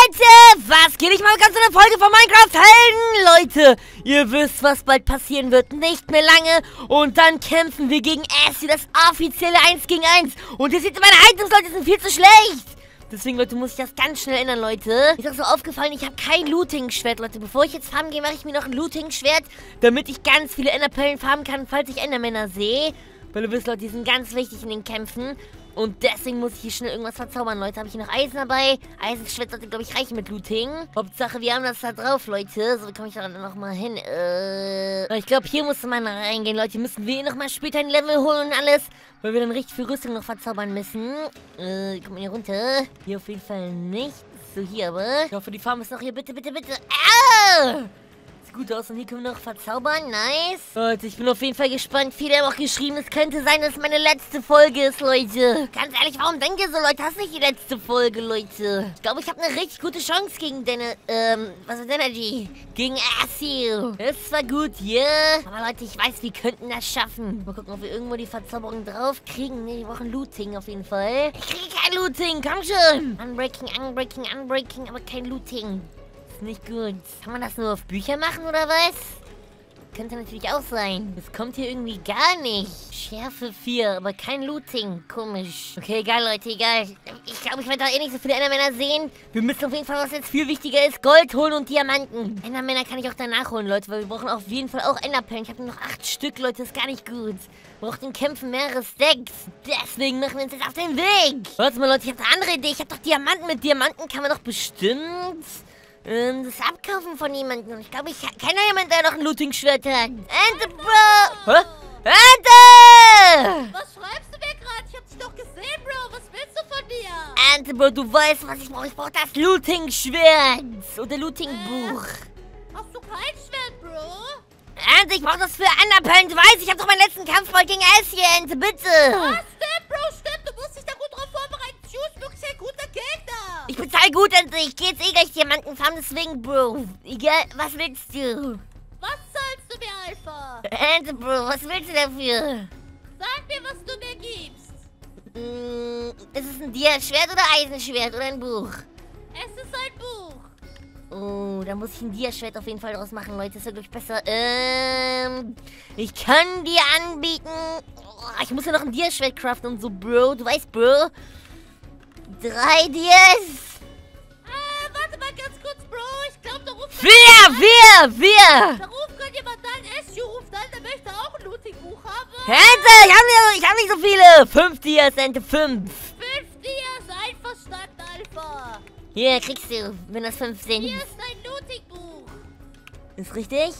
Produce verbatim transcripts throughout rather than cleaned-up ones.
Leute, was geht? Ich mache ganz eine Folge von Minecraft Helden, Leute. Ihr wisst, was bald passieren wird. Nicht mehr lange. Und dann kämpfen wir gegen Assi, das offizielle eins gegen eins. Und ihr seht, meine Items, Leute, sind viel zu schlecht. Deswegen, Leute, muss ich das ganz schnell ändern, Leute. Mir ist auch so aufgefallen, ich habe kein Looting-Schwert, Leute. Bevor ich jetzt farmen gehe, mache ich mir noch ein Looting-Schwert, damit ich ganz viele Enderperlen farmen kann, falls ich Endermänner sehe. Weil ihr wisst, Leute, die sind ganz wichtig in den Kämpfen. Und deswegen muss ich hier schnell irgendwas verzaubern, Leute. Habe ich hier noch Eisen dabei? Eisenschwert sollte, glaube ich, reichen mit Looting. Hauptsache, wir haben das da drauf, Leute. So, wie komme ich da noch mal hin? Äh, ich glaube, hier muss man reingehen, Leute. Müssen wir noch mal später ein Level holen und alles. Weil wir dann richtig viel Rüstung noch verzaubern müssen. Äh, kommt mal hier runter. Hier auf jeden Fall nicht. So, hier aber. Ich hoffe, die Farm ist noch hier. Bitte, bitte, bitte. Ah! Gut aus und hier können wir noch verzaubern. Nice. Leute, ich bin auf jeden Fall gespannt. Viele haben auch geschrieben, es könnte sein, dass es meine letzte Folge ist, Leute. Ganz ehrlich, warum denkt ihr so, Leute? Das ist nicht die letzte Folge, Leute. Ich glaube, ich habe eine richtig gute Chance gegen deine, ähm, was ist Energy? Gegen Assi. Das war gut, yeah. Aber Leute, ich weiß, wir könnten das schaffen. Mal gucken, ob wir irgendwo die Verzauberung drauf kriegen. Ne, wir brauchen Looting auf jeden Fall. Ich kriege kein Looting, komm schon. Unbreaking, Unbreaking, Unbreaking, aber kein Looting. Nicht gut. Kann man das nur auf Bücher machen, oder was? Könnte natürlich auch sein. Das kommt hier irgendwie gar nicht. Schärfe vier, aber kein Looting. Komisch. Okay, egal, Leute, egal. Ich glaube, ich werde da eh nicht so viele Endermänner sehen. Wir müssen auf jeden Fall, was jetzt viel wichtiger ist, Gold holen und Diamanten. Endermänner kann ich auch danach holen, Leute, weil wir brauchen auf jeden Fall auch Enderperlen. Ich habe nur noch acht Stück, Leute, das ist gar nicht gut. Wir brauchen in Kämpfen mehrere Stacks. Deswegen machen wir uns jetzt auf den Weg. Warte mal, Leute, ich habe eine andere Idee. Ich habe doch Diamanten. Mit Diamanten kann man doch bestimmt Ähm, das Abkaufen von jemandem. Ich glaube, ich kenne jemanden, der noch ein Looting-Schwert hat. Ente, Bro! Hä? Ente! Was schreibst du mir gerade? Ich hab dich doch gesehen, Bro. Was willst du von mir? Ente, Bro, du weißt, was ich brauche. Ich brauche das Looting-Schwert. Oder Looting-Buch. Äh, hast du kein Schwert, Bro? Ente, ich brauche das für Enderperlen. Du weißt, ich habe doch meinen letzten Kampf bald gegen Assi, Ente, bitte. Was? Stimmt, Bro, stimmt. Du musst dich da gut drauf vorbereiten. Juice ist wirklich ein guter Gegner. Ich bezahle gut, Ente. Ich gehe jetzt eh gleich Diamanten farmen, deswegen, Bro. Egal, was willst du? Was zahlst du mir, Alpha? Ente, Bro, was willst du dafür? Sag mir, was du mir gibst. Mm, ist es ein Dia-Schwert oder Eisenschwert oder ein Buch? Es ist ein Buch. Oh, da muss ich ein Dia-Schwert auf jeden Fall draus machen, Leute. Das ist ja, glaube ich, besser. Ähm, ich kann dir anbieten. Oh, ich muss ja noch ein Dia-Schwert craften und so, Bro. Du weißt, Bro. Drei Dias. Äh, warte mal ganz kurz, Bro. Ich glaube, da ruft... Vier, vier, vier. Da ruft gerade jemand an. S U ruft an. Der möchte auch ein Looting-Buch haben. Ente, ich habe nicht, ich hab nicht so viele. Fünf Dias, Ente, fünf. Fünf Dias, einverstanden, Alpha. Hier, kriegst du, wenn das fünf sind. Hier ist ein Looting-Buch. Ist richtig?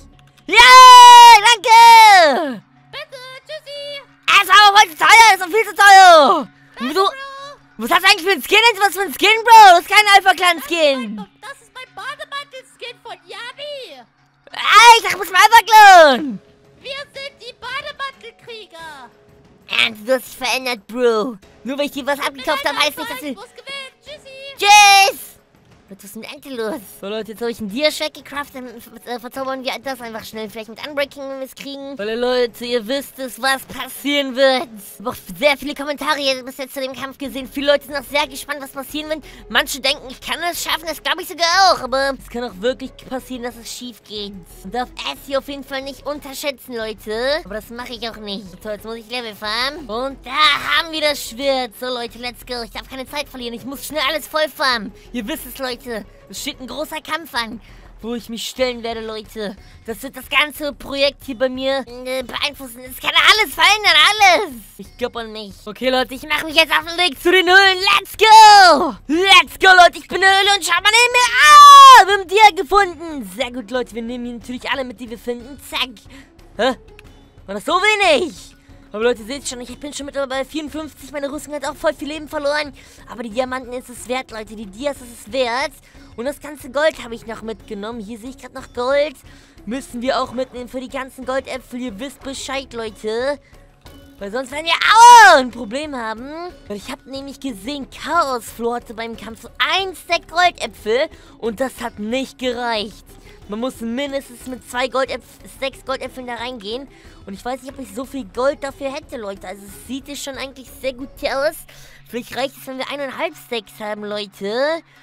Ja, danke. Bitte, tschüssi. Es ist aber voll zu teuer, ist doch viel zu teuer. Danke, Du, Bro. was hast du eigentlich für ein Skin? Was für ein Skin, Bro? Das ist kein Alpha-Clan-Skin. Das ist mein Bademantel-Skin von Yami. Ey, ich dachte, du bist ein Alpha-Clan. Wir sind die Bademantelkrieger. Ernst, du hast dich verändert, Bro. Nur weil ich dir was abgekauft habe, heißt nicht, dass Ich du... muss gewinnen. Tschüssi. Tschüss. Was ist mit Ente los? So, Leute, jetzt habe ich einen Dia-Schwert gecraftet. Dann äh, verzaubern wir das einfach schnell. Vielleicht mit Unbreaking, wenn wir es kriegen. Weil, Leute, ihr wisst es, was passieren wird. Ich habe auch sehr viele Kommentare bis jetzt zu dem Kampf gesehen. Viele Leute sind auch sehr gespannt, was passieren wird. Manche denken, ich kann es schaffen. Das glaube ich sogar auch. Aber es kann auch wirklich passieren, dass es schief geht. Und darf Assi auf jeden Fall nicht unterschätzen, Leute. Aber das mache ich auch nicht. So, jetzt muss ich Level farmen. Und da haben wir das Schwert. So, Leute, let's go. Ich darf keine Zeit verlieren. Ich muss schnell alles voll farmen. Ihr wisst es, Leute. Es steht ein großer Kampf an, wo ich mich stellen werde, Leute. Das wird das ganze Projekt hier bei mir äh, beeinflussen. Es kann alles verändern, alles. Ich glaube an mich. Okay, Leute, ich mache mich jetzt auf den Weg zu den Höhlen. Let's go. Let's go, Leute. Ich bin in der Höhle und schau mal neben mir. Ah, wir haben Dia gefunden. Sehr gut, Leute. Wir nehmen hier natürlich alle mit, die wir finden. Zack. Hä? War das so wenig? Aber Leute, seht schon, ich bin schon mittlerweile bei vierundfünfzig. Meine Rüstung hat auch voll viel Leben verloren. Aber die Diamanten ist es wert, Leute. Die Dias ist es wert. Und das ganze Gold habe ich noch mitgenommen. Hier sehe ich gerade noch Gold. Müssen wir auch mitnehmen für die ganzen Goldäpfel. Ihr wisst Bescheid, Leute. Weil sonst werden wir aua, ein Problem haben. Weil ich habe nämlich gesehen, Chaosflo hatte beim Kampf so ein Stack Goldäpfel. Und das hat nicht gereicht. Man muss mindestens mit zwei Goldäpfel, sechs Goldäpfeln da reingehen. Und ich weiß nicht, ob ich so viel Gold dafür hätte, Leute. Also es sieht jetzt schon eigentlich sehr gut aus. Vielleicht reicht es, wenn wir eineinhalb Stacks haben, Leute.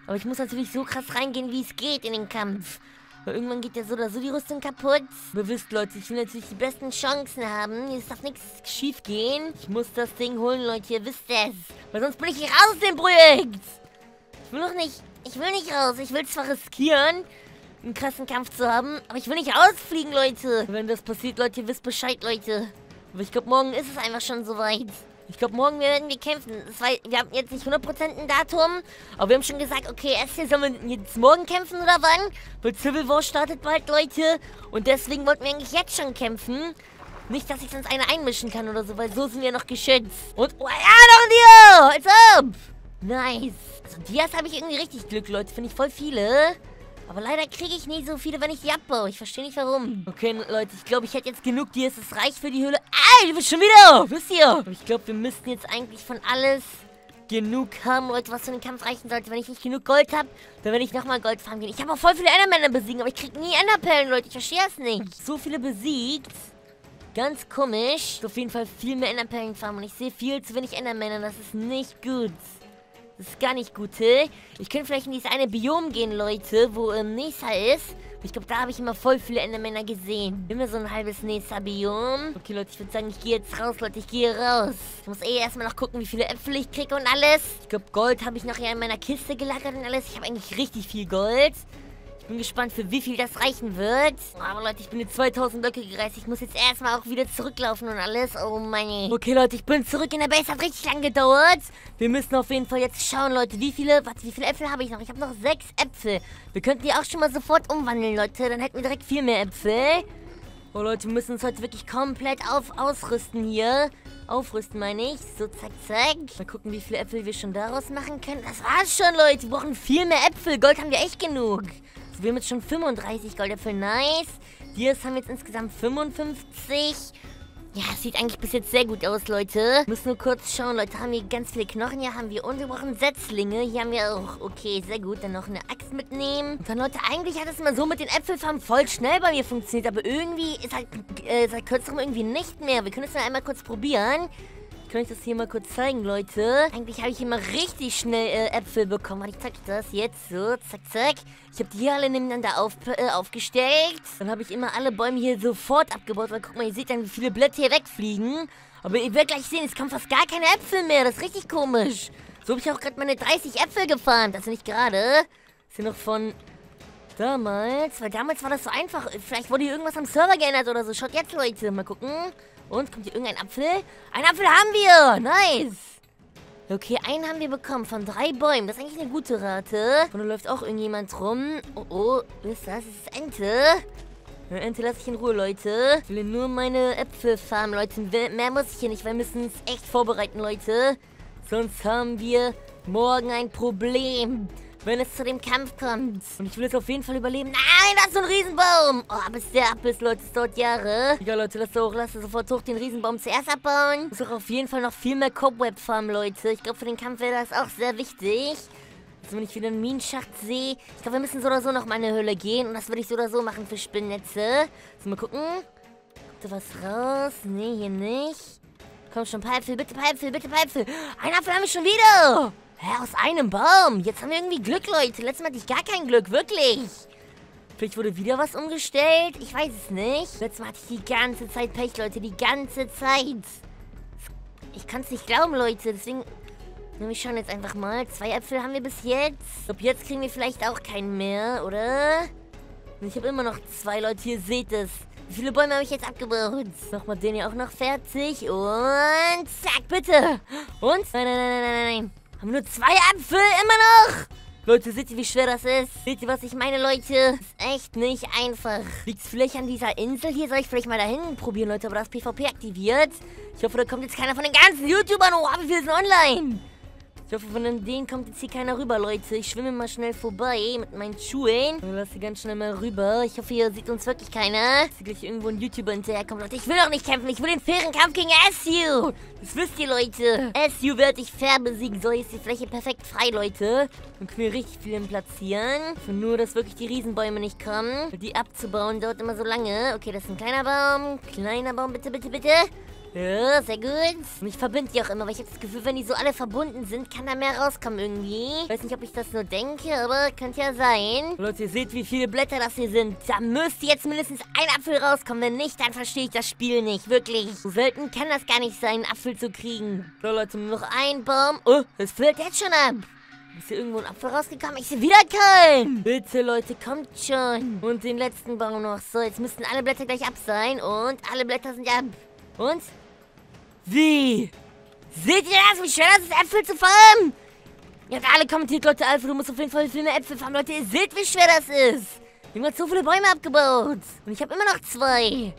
Aber ich muss natürlich so krass reingehen, wie es geht in den Kampf. Weil irgendwann geht ja so oder so die Rüstung kaputt. Aber wisst, Leute, ich will natürlich die besten Chancen haben. Hier darf nichts schief gehen. Ich muss das Ding holen, Leute, ihr wisst es. Weil sonst bin ich hier raus aus dem Projekt. Ich will doch nicht, ich will nicht raus. Ich will zwar riskieren, einen krassen Kampf zu haben, aber ich will nicht rausfliegen, Leute. Wenn das passiert, Leute, ihr wisst Bescheid, Leute. Aber ich glaube, morgen ist es einfach schon soweit. Ich glaube, morgen werden wir kämpfen. Das war, wir haben jetzt nicht hundert Prozent ein Datum, aber wir haben schon gesagt, okay, erst hier sollen wir jetzt morgen kämpfen oder wann? Weil Civil War startet bald, Leute. Und deswegen wollten wir eigentlich jetzt schon kämpfen. Nicht, dass ich sonst eine einmischen kann oder so, weil so sind wir noch geschützt. Und, oh ja, noch ein Dio! Als ob! Nice. Also Dias habe ich irgendwie richtig Glück, Leute. Finde ich voll viele. Aber leider kriege ich nie so viele, wenn ich die abbaue. Ich verstehe nicht, warum. Okay, Leute, ich glaube, ich hätte jetzt genug Dias. Es reicht für die Höhle. Ey, du bist schon wieder! Wisst ihr? Aber ich glaube, wir müssten jetzt eigentlich von alles genug haben, Leute, was für den Kampf reichen sollte. Wenn ich nicht genug Gold habe, dann werde ich nochmal Gold farmen gehen. Ich habe auch voll viele Endermänner besiegen, aber ich kriege nie Enderperlen, Leute. Ich verstehe es nicht. So viele besiegt. Ganz komisch. Auf jeden Fall viel mehr Enderperlen farmen. Und ich sehe viel zu wenig Endermänner. Das ist nicht gut. Das ist gar nicht gut, hey? Ich könnte vielleicht in dieses eine Biom gehen, Leute, wo ähm, Nessa ist. Ich glaube, da habe ich immer voll viele Endermänner gesehen. Immer so ein halbes Nessa-Biom. Okay, Leute, ich würde sagen, ich gehe jetzt raus, Leute. Ich gehe raus. Ich muss eh erstmal noch gucken, wie viele Äpfel ich kriege und alles. Ich glaube, Gold habe ich nachher in meiner Kiste gelagert und alles. Ich habe eigentlich richtig viel Gold. Ich bin gespannt, für wie viel das reichen wird. Aber Leute, ich bin jetzt zweitausend Blöcke gereist. Ich muss jetzt erstmal auch wieder zurücklaufen und alles. Oh Mann. Okay, Leute, ich bin zurück in der Base. Hat richtig lang gedauert. Wir müssen auf jeden Fall jetzt schauen, Leute. Wie viele, warte, wie viele Äpfel habe ich noch? Ich habe noch sechs Äpfel. Wir könnten die auch schon mal sofort umwandeln, Leute. Dann hätten wir direkt viel mehr Äpfel. Oh, Leute, wir müssen uns heute wirklich komplett auf ausrüsten hier. Aufrüsten, meine ich. So, zack, zack. Mal gucken, wie viele Äpfel wir schon daraus machen können. Das war's schon, Leute. Wir brauchen viel mehr Äpfel. Gold haben wir echt genug. So, wir haben jetzt schon fünfunddreißig Goldäpfel. Nice. Dias haben jetzt insgesamt fünfundfünfzig. Ja, es sieht eigentlich bis jetzt sehr gut aus, Leute. Muss nur kurz schauen, Leute. Haben wir ganz viele Knochen. Hier haben wir. Und wir brauchen Setzlinge. Hier haben wir auch. Okay, sehr gut. Dann noch eine Axt mitnehmen. Und dann, Leute, eigentlich hat es mal so mit den Äpfelfarmen voll schnell bei mir funktioniert. Aber irgendwie ist halt äh, seit kürzerem irgendwie nicht mehr. Wir können es mal einmal kurz probieren. Kann ich das hier mal kurz zeigen, Leute? Eigentlich habe ich hier mal richtig schnell äh, Äpfel bekommen. Warte, ich zeig das jetzt so. Zack, zack. Ich habe die hier alle nebeneinander auf, äh, aufgestellt. Dann habe ich immer alle Bäume hier sofort abgebaut. Weil guck mal, ihr seht dann, wie viele Blätter hier wegfliegen. Aber ihr werdet gleich sehen, es kommen fast gar keine Äpfel mehr. Das ist richtig komisch. So habe ich auch gerade meine dreißig Äpfel gefarmt. Also nicht gerade. Das ist ja noch von damals. Weil damals war das so einfach. Vielleicht wurde hier irgendwas am Server geändert oder so. Schaut jetzt, Leute. Mal gucken. Und, kommt hier irgendein Apfel? Ein Apfel haben wir! Nice! Okay, einen haben wir bekommen von drei Bäumen. Das ist eigentlich eine gute Rate. Und da läuft auch irgendjemand rum. Oh, oh, was ist das? Das ist Ente. Eine Ente lasse ich in Ruhe, Leute. Ich will nur meine Äpfel farmen, Leute. Mehr muss ich hier nicht, weil wir müssen es echt vorbereiten, Leute. Sonst haben wir morgen ein Problem, wenn es zu dem Kampf kommt. Und ich will es auf jeden Fall überleben. Nein, das ist so ein Riesenbaum. Oh, bis der ab ist, Leute, es dauert Jahre. Egal, Leute, lasst hoch, lasst sofort hoch den Riesenbaum zuerst abbauen. Ich muss auch auf jeden Fall noch viel mehr Cobweb farmen, Leute. Ich glaube, für den Kampf wäre das auch sehr wichtig. Also, wenn ich wieder einen Minenschacht sehe. Ich glaube, wir müssen so oder so noch mal in eine Höhle gehen. Und das würde ich so oder so machen für Spinnnetze. So, mal gucken. Kommt da was raus? Nee, hier nicht. Komm schon, paar Äpfel, bitte, paar Äpfel, bitte, paar Äpfel. Ein Apfel haben wir schon wieder. Hä, aus einem Baum. Jetzt haben wir irgendwie Glück, Leute. Letztes Mal hatte ich gar kein Glück, wirklich. Vielleicht wurde wieder was umgestellt. Ich weiß es nicht. Letztes Mal hatte ich die ganze Zeit Pech, Leute. Die ganze Zeit. Ich kann es nicht glauben, Leute. Deswegen, wir schauen jetzt einfach mal. Zwei Äpfel haben wir bis jetzt. Ich glaube, jetzt kriegen wir vielleicht auch keinen mehr, oder? Ich habe immer noch zwei, Leute. Ihr seht es. Wie viele Bäume habe ich jetzt abgebaut? Nochmal den hier auch noch fertig. Und zack, bitte. Und? Nein, nein, nein, nein, nein, nein. Haben wir nur zwei Äpfel, immer noch? Leute, seht ihr, wie schwer das ist? Seht ihr, was ich meine, Leute? Ist echt nicht einfach. Liegt es vielleicht an dieser Insel hier? Soll ich vielleicht mal dahin probieren, Leute? Aber das PvP aktiviert. Ich hoffe, da kommt jetzt keiner von den ganzen YouTubern. Oh, wie viele sind online? Ich hoffe, von denen kommt jetzt hier keiner rüber, Leute. Ich schwimme mal schnell vorbei mit meinen Schuhen. Und lasse ganz schnell mal rüber. Ich hoffe, hier sieht uns wirklich keiner. Dass hier gleich irgendwo ein YouTuber hinterherkommt. Leute, ich will doch nicht kämpfen. Ich will den fairen Kampf gegen S U. Das wisst ihr, Leute. S U werde ich fair besiegen. So, ist die Fläche perfekt frei, Leute. Dann können wir richtig viel platzieren. Für nur, dass wirklich die Riesenbäume nicht kommen. Die abzubauen dauert immer so lange. Okay, das ist ein kleiner Baum. Kleiner Baum, bitte, bitte, bitte. Ja, sehr gut. Und ich verbinde die auch immer, weil ich habe das Gefühl, wenn die so alle verbunden sind, kann da mehr rauskommen irgendwie. Ich weiß nicht, ob ich das nur denke, aber könnte ja sein. Leute, ihr seht, wie viele Blätter das hier sind. Da müsste jetzt mindestens ein Apfel rauskommen. Wenn nicht, dann verstehe ich das Spiel nicht. Wirklich. So selten kann das gar nicht sein, einen Apfel zu kriegen. So, Leute, nur noch ein Baum. Oh, es fällt jetzt schon ab. Ist hier irgendwo ein Apfel rausgekommen? Ich sehe wieder keinen. Bitte, Leute, kommt schon. Und den letzten Baum noch. So, jetzt müssten alle Blätter gleich ab sein. Und alle Blätter sind ab. Und? Wie? Seht ihr das, wie schwer das ist, Äpfel zu farmen? Ihr habt alle kommentiert, Leute, Alpha, du musst auf jeden Fall viel mehr Äpfel farmen. Leute, ihr seht, wie schwer das ist. Wir haben so viele Bäume abgebaut. Und ich habe immer noch zwei.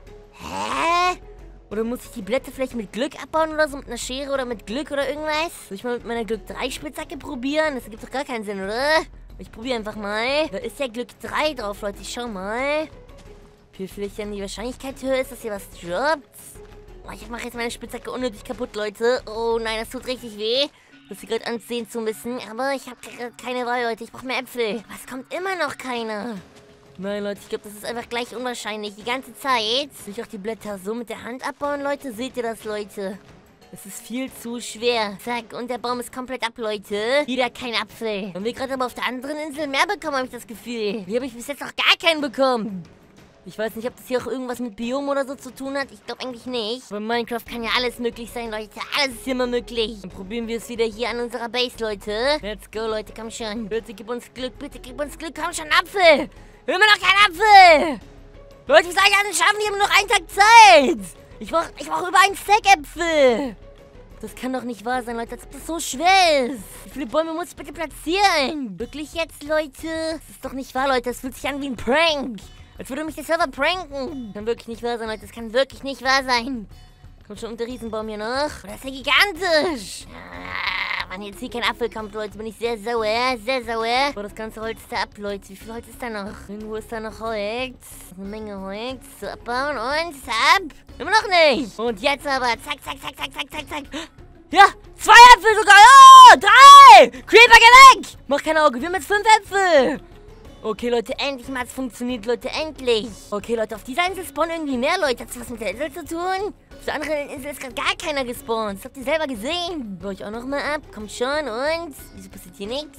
Hä? Oder muss ich die Blätter vielleicht mit Glück abbauen oder so? Mit einer Schere oder mit Glück oder irgendwas? Soll ich mal mit meiner Glück drei Spitzhacke probieren? Das ergibt doch gar keinen Sinn, oder? Ich probiere einfach mal. Da ist ja Glück drei drauf, Leute. Ich schau mal. Wie vielleicht dann die Wahrscheinlichkeit höher ist, dass hier was droppt. Oh, ich mache jetzt meine Spitzhacke unnötig kaputt, Leute. Oh nein, das tut richtig weh. Das ist gerade ansehen zu müssen. Aber ich habe keine Wahl, Leute. Ich brauche mehr Äpfel. Was kommt immer noch keiner? Nein, Leute, ich glaube, das ist einfach gleich unwahrscheinlich. Die ganze Zeit. Soll ich auch die Blätter so mit der Hand abbauen, Leute? Seht ihr das, Leute? Das ist viel zu schwer. Zack, und der Baum ist komplett ab, Leute. Wieder kein Apfel. Haben wir gerade aber auf der anderen Insel mehr bekommen, habe ich das Gefühl. Hier habe ich bis jetzt noch gar keinen bekommen. Ich weiß nicht, ob das hier auch irgendwas mit Biom oder so zu tun hat. Ich glaube eigentlich nicht. Bei Minecraft kann ja alles möglich sein, Leute. Alles ist immer möglich. Dann probieren wir es wieder hier an unserer Base, Leute. Let's go, Leute. Komm schon. Bitte gib uns Glück. Bitte gib uns Glück. Komm schon, Apfel. Immer noch kein Apfel. Leute, wie soll ich das schaffen? Wir haben nur noch einen Tag Zeit. Ich brauche ich brauch über einen Stack Äpfel. Das kann doch nicht wahr sein, Leute, als ob das so schwer ist. Wie viele Bäume muss ich bitte platzieren? Wirklich jetzt, Leute? Das ist doch nicht wahr, Leute. Das fühlt sich an wie ein Prank. Als würde mich der Server pranken. Kann wirklich nicht wahr sein, Leute. Das kann wirklich nicht wahr sein. Kommt schon unter Riesenbaum hier noch. Oh, das ist ja gigantisch. Ah, wenn jetzt hier kein Apfel kommt, Leute, bin ich sehr sauer. Sehr sauer. Oh, das ganze Holz ist da ab, Leute. Wie viel Holz ist da noch? Irgendwo ist da noch Holz. Eine Menge Holz. So, abbauen und ab. Immer noch nicht. Und jetzt aber. Zack, zack, zack, zack, zack, zack, zack. Ja, zwei Äpfel sogar. Oh, drei. Creeper, geh weg. Mach kein Auge. Wir haben jetzt fünf Äpfel. Okay, Leute, endlich mal es funktioniert, Leute, endlich. Okay, Leute, auf dieser Insel spawnen irgendwie mehr Leute. Hat das was mit der Insel zu tun? Auf der anderen Insel ist gerade gar keiner gespawnt. Das habt ihr selber gesehen. Baue ich auch noch mal ab. Kommt schon. Und? Wieso passiert hier nichts?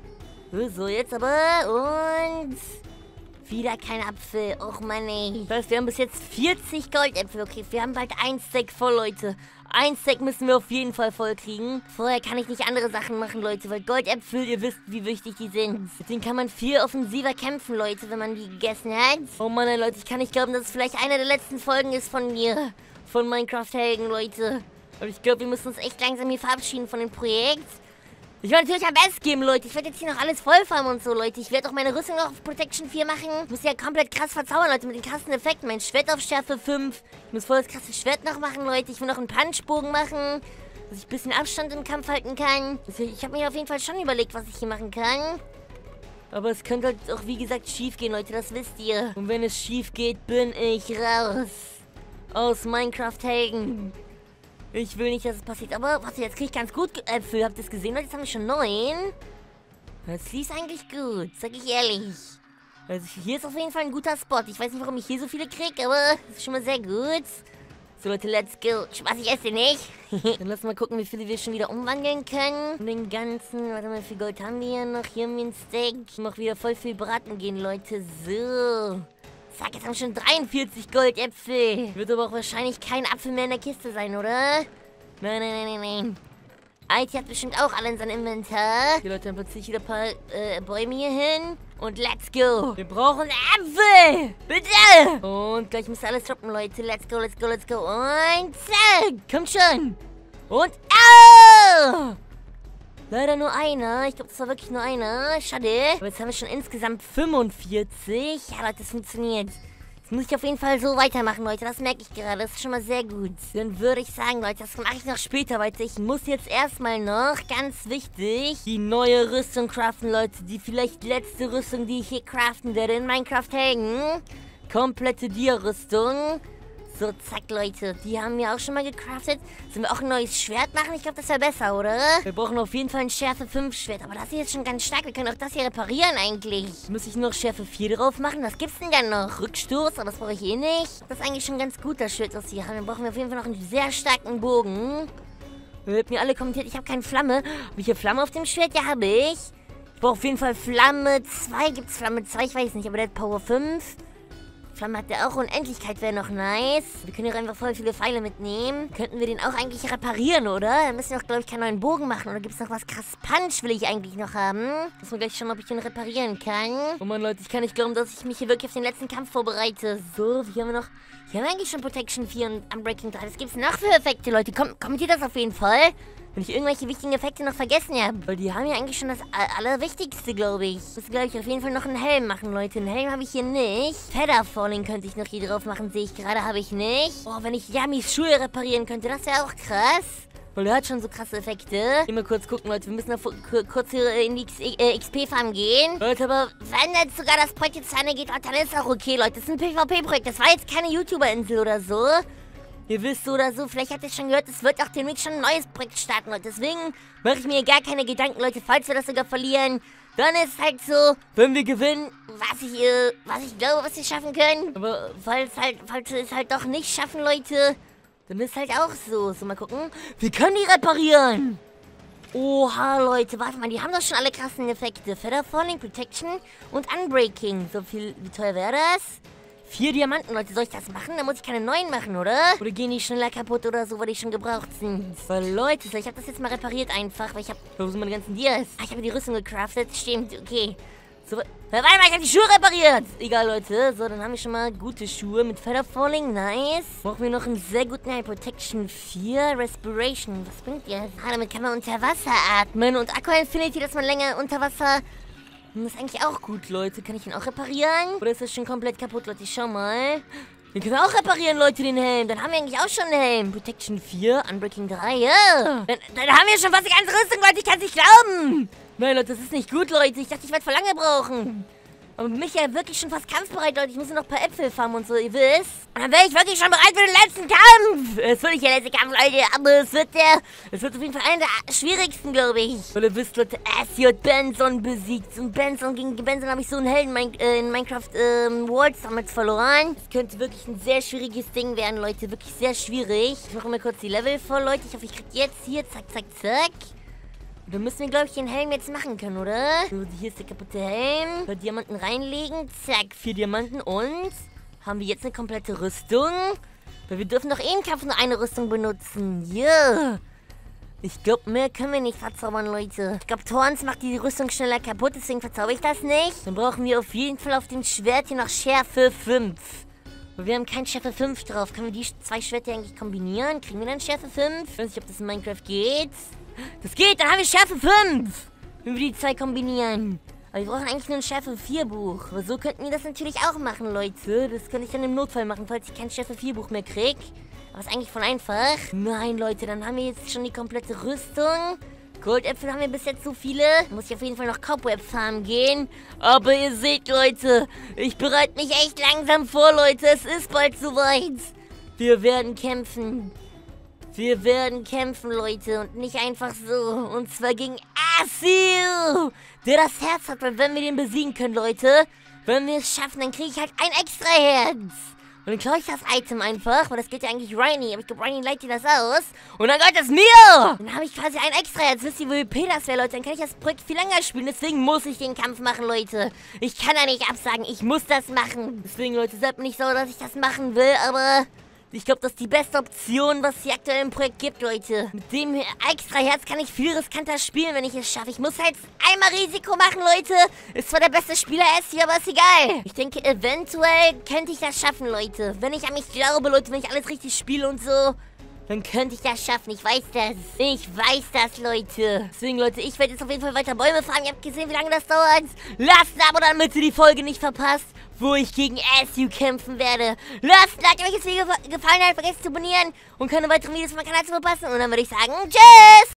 So, jetzt aber. Und? Wieder kein Apfel. Och, Mann, ey. Das heißt, wir haben bis jetzt vierzig Goldäpfel. Okay, wir haben bald ein Stack voll, Leute. Ein Stack müssen wir auf jeden Fall voll kriegen. Vorher kann ich nicht andere Sachen machen, Leute, weil Goldäpfel, ihr wisst, wie wichtig die sind. Mit denen kann man viel offensiver kämpfen, Leute, wenn man die gegessen hat. Oh Mann, ey, Leute, ich kann nicht glauben, dass es vielleicht eine der letzten Folgen ist von mir. Von Minecraft-Helden, Leute. Aber ich glaube, wir müssen uns echt langsam hier verabschieden von dem Projekt. Ich werde natürlich am besten geben, Leute. Ich werde jetzt hier noch alles voll farmen und so, Leute. Ich werde auch meine Rüstung noch auf Protection vier machen. Ich muss ja komplett krass verzaubern, Leute, mit den krassen Effekten. Mein Schwert auf Schärfe fünf. Ich muss voll das krasse Schwert noch machen, Leute. Ich will noch einen Punchbogen machen, dass ich ein bisschen Abstand im Kampf halten kann. Also ich habe mir auf jeden Fall schon überlegt, was ich hier machen kann. Aber es könnte halt auch, wie gesagt, schief gehen, Leute. Das wisst ihr. Und wenn es schief geht, bin ich raus. Aus Minecraft-Helden. Ich will nicht, dass es passiert. Aber, warte, jetzt kriege ich ganz gut Äpfel. Habt ihr es gesehen? Jetzt haben wir schon neun. Das lief eigentlich gut, sag ich ehrlich. Also hier ist auf jeden Fall ein guter Spot. Ich weiß nicht, warum ich hier so viele kriege, aber das ist schon mal sehr gut. So, Leute, let's go. Spaß, ich esse nicht. Dann lass mal gucken, wie viele wir schon wieder umwandeln können. Und den ganzen, warte mal, wie viel Gold haben wir hier noch? Hier haben wir ein Steak. Ich mach wieder voll viel braten gehen, Leute. So. Zack, jetzt haben wir schon dreiundvierzig Goldäpfel. Wird aber auch wahrscheinlich kein Apfel mehr in der Kiste sein, oder? Nein, nein, nein, nein, nein. I T hat bestimmt auch alle in seinem Inventar. Okay, Leute, dann platziere ich wieder ein paar äh, Bäume hier hin. Und let's go. Wir brauchen Äpfel. Bitte. Und gleich müsste alles droppen, Leute. Let's go, let's go, let's go. Und zack. Kommt schon. Und au! Leider nur einer. Ich glaube, das war wirklich nur einer. Schade. Aber jetzt haben wir schon insgesamt fünfundvierzig. Ja, Leute, das funktioniert. Jetzt muss ich auf jeden Fall so weitermachen, Leute. Das merke ich gerade. Das ist schon mal sehr gut. Dann würde ich sagen, Leute, das mache ich noch später weiter. Ich muss jetzt erstmal noch, ganz wichtig, die neue Rüstung craften, Leute. Die vielleicht letzte Rüstung, die ich hier craften werde in Minecraft Helden. Komplette Dia-Rüstung. So, zack, Leute. Die haben wir auch schon mal gecraftet. Sollen wir auch ein neues Schwert machen? Ich glaube, das wäre besser, oder? Wir brauchen auf jeden Fall ein Schärfe fünf Schwert. Aber das ist jetzt schon ganz stark. Wir können auch das hier reparieren eigentlich. Muss ich noch Schärfe vier drauf machen? Was gibt's denn dann noch? Rückstoß? Aber das brauche ich eh nicht. Das ist eigentlich schon ganz gut, das Schwert, was wir haben. Dann brauchen wir auf jeden Fall noch einen sehr starken Bogen. Ihr habt mir alle kommentiert, ich habe keine Flamme. Habe ich hier Flamme auf dem Schwert? Ja, habe ich. Ich brauche auf jeden Fall Flamme zwei. Gibt es Flamme zwei? Ich weiß nicht, aber der hat Power fünf. Flamme hat der auch. Unendlichkeit wäre noch nice. Wir können hier einfach voll viele Pfeile mitnehmen. Könnten wir den auch eigentlich reparieren, oder? Dann müssen wir auch, glaube ich, keinen neuen Bogen machen. Oder gibt es noch was krass? Punch will ich eigentlich noch haben. Muss man gleich schauen, ob ich den reparieren kann. Oh Mann, Leute, ich kann nicht glauben, dass ich mich hier wirklich auf den letzten Kampf vorbereite. So, hier haben wir noch... Hier haben wir eigentlich schon Protection vier und Unbreaking drei. Was gibt es noch für Effekte, Leute? Kom kommentiert das auf jeden Fall. Wenn ich irgendwelche wichtigen Effekte noch vergessen habe. Weil die haben ja eigentlich schon das Allerwichtigste, glaube ich. Ich muss, glaube ich, auf jeden Fall noch einen Helm machen, Leute. Einen Helm habe ich hier nicht. Feather Falling könnte ich noch hier drauf machen, sehe ich gerade, habe ich nicht. Oh, wenn ich Yamis Schuhe reparieren könnte, das wäre auch krass. Weil der hat schon so krasse Effekte. Gehen wir kurz gucken, Leute. Wir müssen noch kurz hier in die X P-Farm gehen. Leute, aber wenn jetzt sogar das Projekt jetzt zu Ende geht, dann ist auch okay, Leute. Das ist ein PvP-Projekt. Das war jetzt keine YouTuber-Insel oder so. Ihr wisst so oder so, vielleicht habt ihr schon gehört, es wird auch demnächst schon ein neues Projekt starten, Leute. Deswegen mache ich mir gar keine Gedanken, Leute. Falls wir das sogar verlieren, dann ist es halt so, wenn wir gewinnen, was ich, äh, was ich glaube, was wir schaffen können. Aber falls halt, falls wir es halt doch nicht schaffen, Leute, dann ist es halt auch so. So, mal gucken. Wir können die reparieren. Oha, Leute, warte mal, die haben doch schon alle krassen Effekte. Feather Falling, Protection und Unbreaking. So viel, wie teuer wäre das? Vier Diamanten, Leute. Soll ich das machen? Dann muss ich keine neuen machen, oder? Oder gehen die schneller kaputt oder so, weil die schon gebraucht sind? Weil, Leute, ich habe das jetzt mal repariert einfach, weil ich habe... Wo sind meine ganzen Dias? Ah, ich habe die Rüstung gecraftet. Stimmt, okay. So, warte mal, ich habe die Schuhe repariert. Egal, Leute. So, dann haben wir schon mal gute Schuhe mit Feather Falling. Nice. Brauchen wir noch einen sehr guten High Protection vier. Respiration. Was bringt ihr? Ah, damit kann man unter Wasser atmen. Und Aqua Infinity, dass man länger unter Wasser... Das ist eigentlich auch gut, Leute. Kann ich ihn auch reparieren? Oder ist das schon komplett kaputt, Leute? Schau mal. Den können wir auch reparieren, Leute, den Helm. Dann haben wir eigentlich auch schon einen Helm. Protection vier, Unbreaking drei, ja. Dann, dann haben wir schon fast die ganze Rüstung, Leute. Ich kann es nicht glauben. Nein, Leute, das ist nicht gut, Leute. Ich dachte, ich werde voll lange brauchen. Aber mich ja wirklich schon fast kampfbereit, Leute. Ich muss nur noch ein paar Äpfel farmen und so, ihr wisst. Und dann wäre ich wirklich schon bereit für den letzten Kampf. Es wird nicht der letzte Kampf, Leute. Aber es wird der... Es wird auf jeden Fall einer der schwierigsten, glaube ich. Weil ihr wisst, Leute, Acid Benson besiegt. Und Benson, gegen Benson habe ich so einen Helden in Minecraft ähm, Worlds damals verloren. Es könnte wirklich ein sehr schwieriges Ding werden, Leute. Wirklich sehr schwierig. Ich mache mir kurz die Level voll, Leute. Ich hoffe, ich kriege jetzt hier, zack, zack, zack. Da müssen wir, glaube ich, den Helm jetzt machen können, oder? So, hier ist der kaputte Helm. Paar Diamanten reinlegen. Zack, vier Diamanten. Und haben wir jetzt eine komplette Rüstung? Weil wir dürfen doch eh im Kampf nur eine Rüstung benutzen. Yeah. Ich glaube, mehr können wir nicht verzaubern, Leute. Ich glaube, Thorns macht die Rüstung schneller kaputt, deswegen verzauber ich das nicht. Dann brauchen wir auf jeden Fall auf dem Schwert hier noch Schärfe fünf. Aber wir haben kein Schärfe fünf drauf. Können wir die zwei Schwerter eigentlich kombinieren? Kriegen wir dann Schärfe fünf? Ich weiß nicht, ob das in Minecraft geht. Das geht, dann haben wir Schärfe fünf. Wenn wir die zwei kombinieren. Aber wir brauchen eigentlich nur ein Schärfe vier Buch. Aber so könnten wir das natürlich auch machen, Leute. Das könnte ich dann im Notfall machen, falls ich kein Schärfe vier Buch mehr kriege. Aber ist eigentlich voll einfach. Nein, Leute, dann haben wir jetzt schon die komplette Rüstung. Goldäpfel haben wir bis jetzt so viele. Da muss ich auf jeden Fall noch Cobweb farmen gehen. Aber ihr seht, Leute, ich bereite mich echt langsam vor, Leute. Es ist bald soweit. Wir werden kämpfen. Wir werden kämpfen, Leute, und nicht einfach so. Und zwar gegen Asil, der das Herz hat, weil wenn wir den besiegen können, Leute, wenn wir es schaffen, dann kriege ich halt ein extra Herz. Und dann klaue ich das Item einfach, weil das geht ja eigentlich Rainy, aber ich glaube, Rainy leitet das aus. Und dann gehört das mir! Dann habe ich quasi ein extra Herz. Wisst ihr, wie O P das wäre, Leute? Dann kann ich das Projekt viel länger spielen, deswegen muss ich den Kampf machen, Leute. Ich kann da nicht absagen, ich muss das machen. Deswegen, Leute, seid mir nicht sauer, dass ich das machen will, aber... Ich glaube, das ist die beste Option, was es hier aktuell im Projekt gibt, Leute. Mit dem extra Herz kann ich viel riskanter spielen, wenn ich es schaffe. Ich muss halt einmal Risiko machen, Leute. Ist zwar der beste Spieler S hier, aber ist egal. Ich denke, eventuell könnte ich das schaffen, Leute. Wenn ich an mich glaube, Leute, wenn ich alles richtig spiele und so, dann könnte ich das schaffen. Ich weiß das. Ich weiß das, Leute. Deswegen, Leute, ich werde jetzt auf jeden Fall weiter Bäume farmen. Ihr habt gesehen, wie lange das dauert. Lasst ein Abo, damit ihr die Folge nicht verpasst, wo ich gegen S U kämpfen werde. Lasst ein Like, wenn euch das Video gefallen hat. Vergesst zu abonnieren und keine weiteren Videos von meinem Kanal zu verpassen. Und dann würde ich sagen, tschüss!